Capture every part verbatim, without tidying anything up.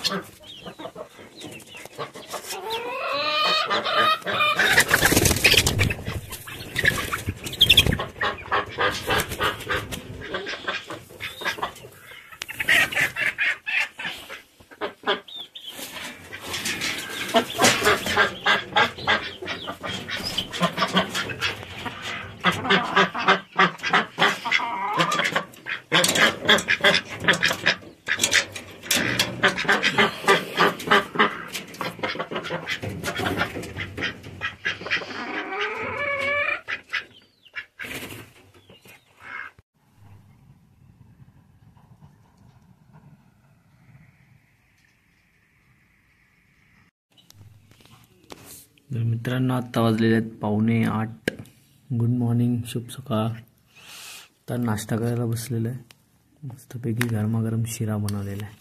तर मित्रांनो आत्ता वाजलेले आहेत पावणे आठ. गुड मॉर्निंग, शुभ सकाळ. तर नाश्ता करायला बसलेला आहे. मस्तपैकी गरमागरम शिरा बनवलेला आहे.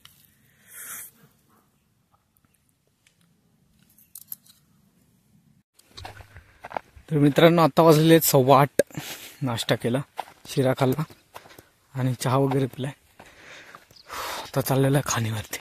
तर मित्रांनो आत्ता वाजलेले आहेत सव्वा आठ. नाश्ता केला, शिरा खाल्ला आणि चहा वगैरे पिलाय. आता चाललेला आहे खाणीवरती.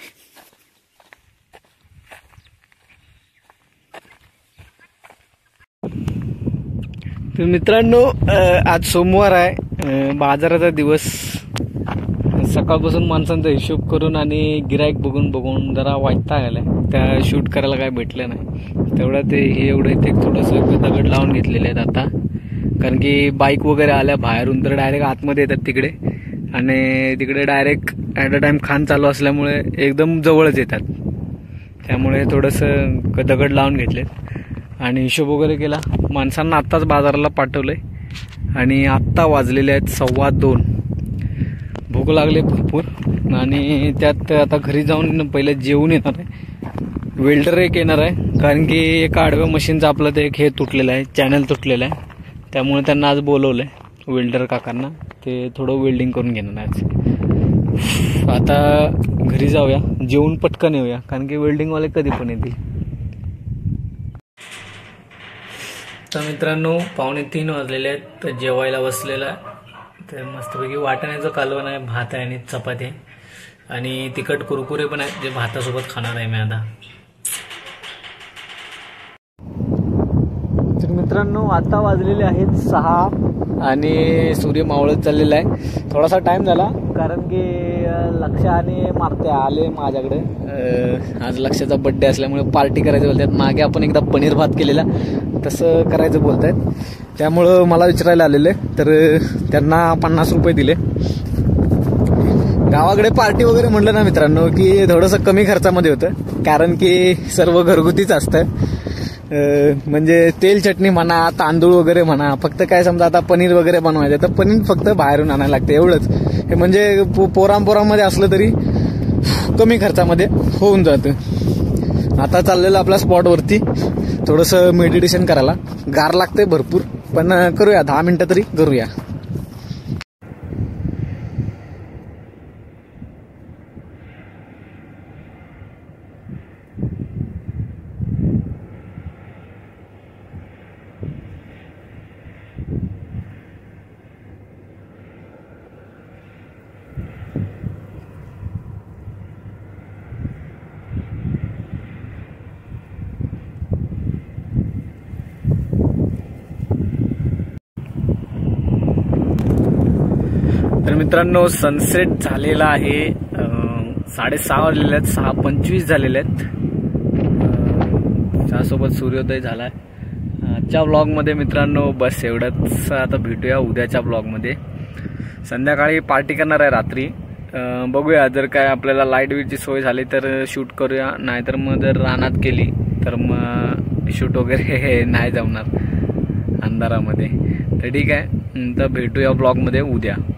तर मित्रांनो आज सोमवार आहे, बाजाराचा दिवस. सकाळपासून माणसांचा हिशोब करून आणि गिराईक बघून बघून जरा वैताग आलाय. त्या शूट करायला काय भेटलं नाही. तेवढं ते एवढे ते थोडंसं दगड लावून घेतलेले आहेत आता, कारण की बाईक वगैरे आल्या बाहेरून तर डायरेक्ट आतमध्ये येतात तिकडे, आणि तिकडे डायरेक्ट ॲट अ टाइम खान चालू असल्यामुळे एकदम जवळच येतात. त्यामुळे थोडंसं दगड लावून घेतलेत आणि हिशोब वगैरे केला. माणसांना आत्ताच बाजाराला पाठवलंय आणि आत्ता वाजलेले आहेत सव्वा दोन. भूक लागली भरपूर आणि त्यात आता घरी जाऊन पहिले जेवून येणार आहे. वेल्डर एक येणार आहे, कारण की एका आडव्या मशीनचं आपलं ते एक हे तुटलेलं आहे, चॅनल तुटलेलं आहे. त्यामुळे त्यांना आज बोलवलं आहे वेल्डर काकांना. ते थोडं वेल्डिंग करून घेणार आज. आता घरी जाऊया, जेवून पटकन येऊया, कारण की वेल्डिंगवाले कधी पण येतील. तर मित्रांनो पावणे तीन वाजलेले आहेत. तर जेवायला बसलेला आहे. तर मस्तपैकी वाटाण्याचं कालवण आहे, भात आहे आणि चपाती आहे आणि तिखट कुरकुरे पण आहेत, जे भातासोबत खाणार आहे मी आता. तर मित्रांनो आता वाजलेले आहेत सहा आणि सूर्य मावळत चाललेला आहे. थोडासा टाइम झाला, कारण की लक्ष आणि मारते आले माझ्याकडे. आज लक्षाचा बड्डे असल्यामुळे पार्टी करायचं बोलतात. मागे आपण एकदा पनीर भात केलेला, तसं करायचं बोलत आहेत. त्यामुळं मला विचारायला आलेले, तर त्यांना पन्नास रुपये दिले. गावाकडे पार्टी वगैरे म्हणलं ना मित्रांनो की थोडंसं कमी खर्चामध्ये होतं, कारण की सर्व घरगुतीच असतं. म्हणजे तेल चटणी म्हणा, तांदूळ वगैरे म्हणा, फक्त काय समजा आता पनीर वगैरे बनवायचं तर पनीर फक्त बाहेरून आणायला लागते एवढंच. हे म्हणजे पोरांपोरांमध्ये असलं तरी कमी खर्चामध्ये होऊन जातं. आता चाललेलं आपल्या स्पॉटवरती थोडंसं मेडिटेशन करायला. गार लागते भरपूर, पण करूया, दहा मिनटं तरी करूया. तर मित्रांनो सनसेट झालेला आहे. साडेसहा वाजलेले आहेत, सहा पंचवीस झालेले आहेत. त्यासोबत सूर्योदय झाला आहे. आजच्या ब्लॉगमध्ये मित्रांनो बस एवढंच. आता भेटूया उद्याच्या ब्लॉगमध्ये. संध्याकाळी पार्टी करणार आहे रात्री. बघूया, जर काय आपल्याला लाईट बीटची सोय झाली तर शूट करूया, नाहीतर मग जर रानात केली तर मग शूट वगैरे नाही जमणार अंधारामध्ये. तर ठीक आहे, तर भेटूया ब्लॉगमध्ये उद्या.